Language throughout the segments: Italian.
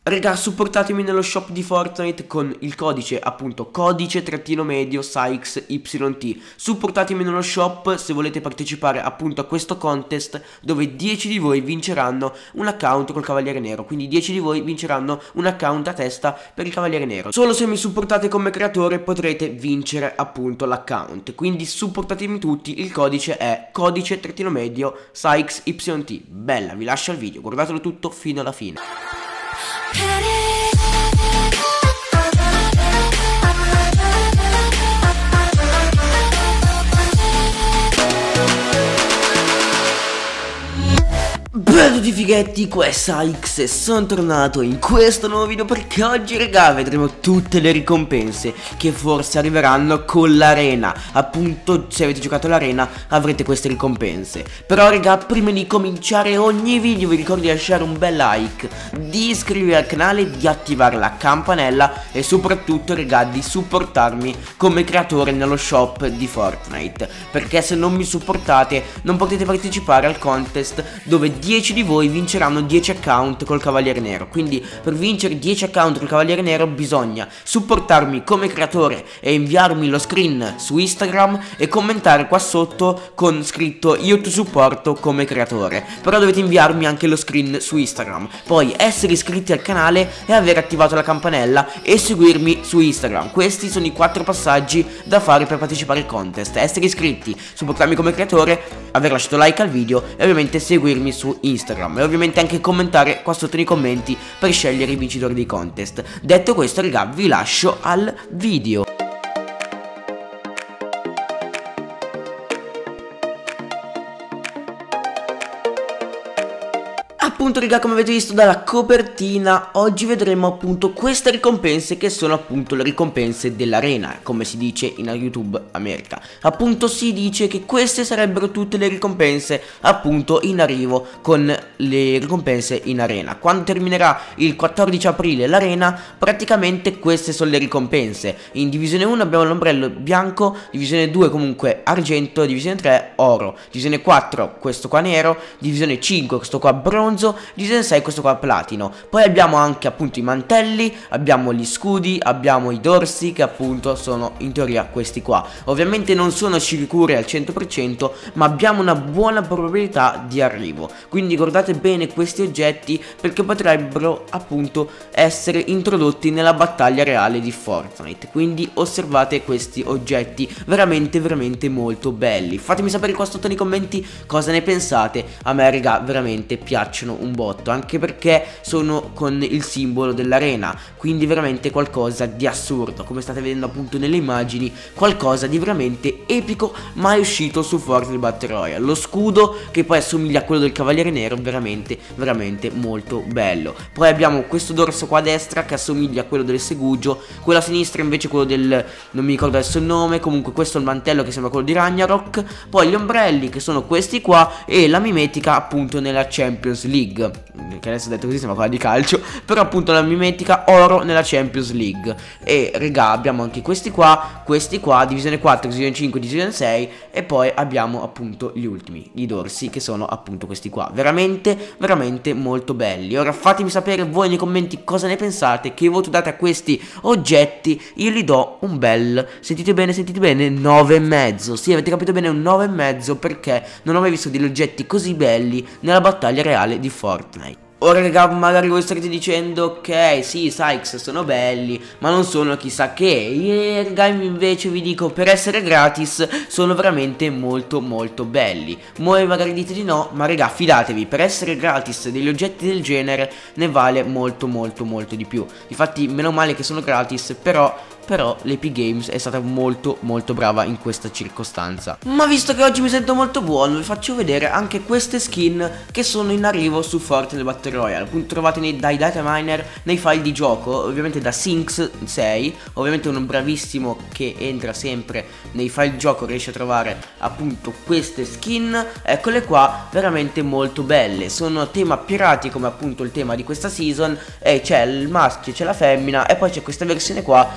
Raga, supportatemi nello shop di Fortnite con il codice, appunto, codice-medio SAIXYT. Supportatemi nello shop se volete partecipare appunto a questo contest dove 10 di voi vinceranno un account col Cavaliere Nero. Quindi 10 di voi vinceranno un account a testa per il Cavaliere Nero. Solo se mi supportate come creatore potrete vincere appunto l'account. Quindi supportatemi tutti, il codice è codice-medio SAIXYT. Bella, vi lascio il video, guardatelo tutto fino alla fine. Bella a tutti fighetti, qua è Saix e sono tornato in questo nuovo video perché oggi raga vedremo tutte le ricompense che forse arriveranno con l'arena. Appunto, se avete giocato all'arena avrete queste ricompense. Però raga, prima di cominciare ogni video vi ricordo di lasciare un bel like, di iscrivervi al canale, di attivare la campanella e soprattutto raga di supportarmi come creatore nello shop di Fortnite, perché se non mi supportate non potete partecipare al contest dove 10 di voi vinceranno 10 account col Cavaliere Nero. Quindi per vincere 10 account col Cavaliere Nero bisogna supportarmi come creatore e inviarmi lo screen su Instagram e commentare qua sotto con scritto io ti supporto come creatore. Però dovete inviarmi anche lo screen su Instagram, poi essere iscritti al canale e aver attivato la campanella e seguirmi su Instagram. Questi sono i 4 passaggi da fare per partecipare al contest: essere iscritti, supportarmi come creatore, aver lasciato like al video e ovviamente seguirmi su Instagram e ovviamente anche commentare qua sotto nei commenti per scegliere i vincitori dei contest. Detto questo raga, vi lascio al video. Appunto raga, come avete visto dalla copertina, oggi vedremo appunto queste ricompense che sono appunto le ricompense dell'arena, come si dice in YouTube America. Appunto si dice che queste sarebbero tutte le ricompense appunto in arrivo con le ricompense in arena. Quando terminerà il 14 aprile l'arena, praticamente queste sono le ricompense. In divisione 1 abbiamo l'ombrello bianco, divisione 2 comunque argento, divisione 3 oro, divisione 4 questo qua nero, divisione 5 questo qua bronzo, divisione 6 questo qua platino. Poi abbiamo anche appunto i mantelli, abbiamo gli scudi, abbiamo i dorsi che appunto sono in teoria questi qua. Ovviamente non sono sicuri al 100%, ma abbiamo una buona probabilità di arrivo. Quindi guardate bene questi oggetti perché potrebbero appunto essere introdotti nella battaglia reale di Fortnite. Quindi osservate questi oggetti veramente molto belli. Fatemi sapere qua sotto nei commenti cosa ne pensate. A me raga veramente piacciono un botto, anche perché sono con il simbolo dell'arena, quindi veramente qualcosa di assurdo, come state vedendo appunto nelle immagini, qualcosa di veramente epico mai uscito su Fortnite Battle Royale. Lo scudo che poi assomiglia a quello del Cavaliere Nero, veramente molto bello. Poi abbiamo questo dorso qua a destra che assomiglia a quello del Segugio, quello a sinistra invece quello del, non mi ricordo adesso il nome, comunque questo è il mantello che sembra quello di Ragnarok. Poi gli ombrelli che sono questi qua e la mimetica appunto nella Champions League, che adesso detto così sembra quella di calcio, però appunto la mimetica oro nella Champions League. E raga abbiamo anche questi qua, divisione 4, divisione 5, divisione 6 e poi abbiamo appunto gli ultimi, i dorsi che sono appunto questi qua, veramente molto belli. Ora fatemi sapere voi nei commenti cosa ne pensate, che voto date a questi oggetti. Io gli do un bel, sentite bene 9,5. Sì, avete capito bene, un 9,5 perché non ho mai visto degli oggetti così belli nella battaglia reale di Fortnite. Ora raga, magari voi starete dicendo ok sì Saix sono belli ma non sono chissà che. E raga invece vi dico, per essere gratis sono veramente molto belli. Voi magari dite di no, ma raga fidatevi, per essere gratis degli oggetti del genere ne vale molto di più. Infatti meno male che sono gratis, però l'Epic Games è stata molto brava in questa circostanza. Ma visto che oggi mi sento molto buono, vi faccio vedere anche queste skin che sono in arrivo su Fortnite Battle Royale. Appunto trovate dai data miner nei file di gioco, ovviamente da Sinks 6, ovviamente uno bravissimo che entra sempre nei file di gioco riesce a trovare appunto queste skin. Eccole qua, veramente molto belle, sono tema pirati come appunto il tema di questa season, e c'è il maschio, c'è la femmina e poi c'è questa versione qua che sarebbe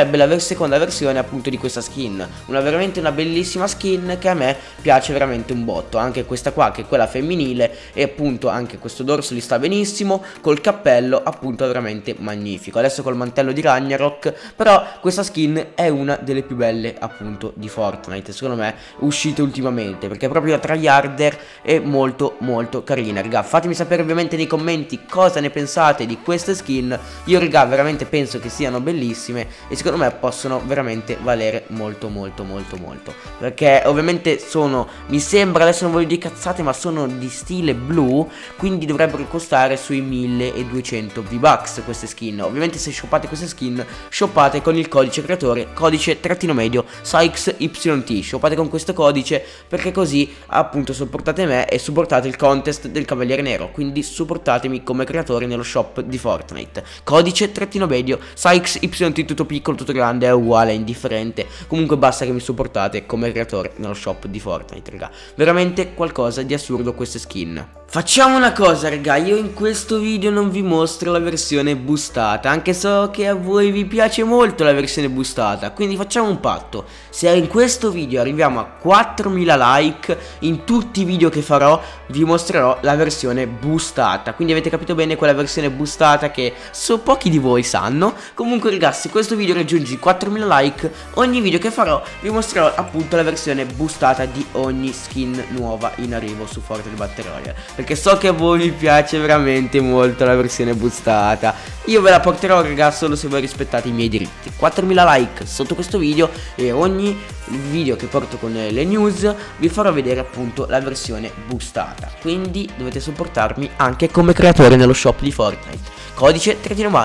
sarebbe la seconda versione appunto di questa skin, veramente una bellissima skin che a me piace veramente un botto. Anche questa qua, che è quella femminile, e appunto anche questo dorso gli sta benissimo, col cappello appunto veramente magnifico, adesso col mantello di Ragnarok. Però questa skin è una delle più belle appunto di Fortnite, secondo me, uscite ultimamente, perché proprio la tryharder è molto molto carina, raga. Fatemi sapere ovviamente nei commenti cosa ne pensate di queste skin. Io, raga, veramente penso che siano bellissime e secondo me possono veramente valere molto molto molto molto, perché ovviamente sono, mi sembra, adesso non voglio dire cazzate, ma sono di stile blu, quindi dovrebbero costare sui 1200 V-Bucks queste skin. Ovviamente se shoppate queste skin, shoppate con il codice creatore, codice _ SykesYT, shoppate con questo codice, perché così appunto supportate me e supportate il contest del Cavaliere Nero, quindi supportatemi come creatore nello shop di Fortnite. Codice _ SykesYT, tutto piccolo, tutto grande, è uguale, è indifferente, comunque basta che mi supportate come creatore nello shop di Fortnite, raga. Veramente qualcosa di assurdo queste skin. Facciamo una cosa, raga, io in questo video non vi mostro la versione boostata, anche so che a voi vi piace molto la versione boostata, quindi facciamo un patto: se in questo video arriviamo a 4000 like, in tutti i video che farò vi mostrerò la versione boostata. Quindi avete capito bene quella versione boostata che so pochi di voi sanno. Comunque, ragazzi, se questo video raggiunge 4000 like, ogni video che farò vi mostrerò appunto la versione boostata di ogni skin nuova in arrivo su Fortnite Battle Royale, perché so che a voi vi piace veramente molto la versione boostata. Io ve la porterò, ragazzi, solo se voi rispettate i miei diritti. 4000 like sotto questo video e ogni video che porto con le news vi farò vedere appunto la versione boostata. Quindi dovete supportarmi anche come creatore nello shop di Fortnite. Codice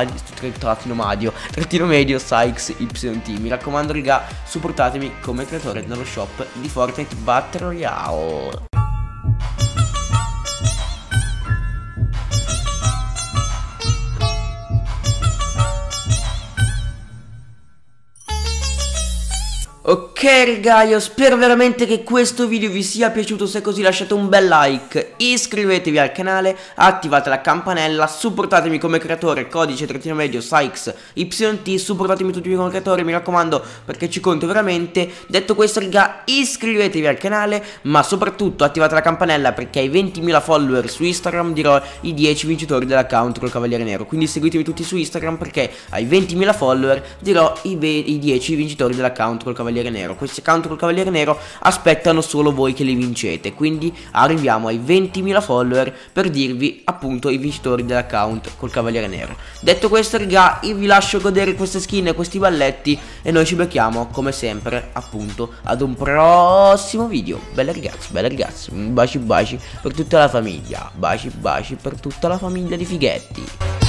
_medio SykesYT. Mi raccomando, raga, supportatemi come creatore nello shop di Fortnite Battle Royale. Ok, raga, io spero veramente che questo video vi sia piaciuto. Se è così lasciate un bel like, iscrivetevi al canale, attivate la campanella, supportatemi come creatore, codice _ SykesYT, supportatemi tutti come creatore, mi raccomando, perché ci conto veramente. Detto questo, raga, iscrivetevi al canale, ma soprattutto attivate la campanella, perché ai 20.000 follower su Instagram dirò i 10 vincitori dell'account col Cavaliere Nero. Quindi seguitemi tutti su Instagram, perché ai 20.000 follower dirò i 10 vincitori dell'account col Cavaliere Nero. Questi account col Cavaliere Nero aspettano solo voi che li vincete, quindi arriviamo ai 20.000 follower per dirvi appunto i vincitori dell'account col Cavaliere Nero. Detto questo, raga, io vi lascio godere queste skin e questi balletti e noi ci becchiamo come sempre appunto ad un prossimo video. Belle ragazzi, baci baci per tutta la famiglia, baci baci per tutta la famiglia di fighetti.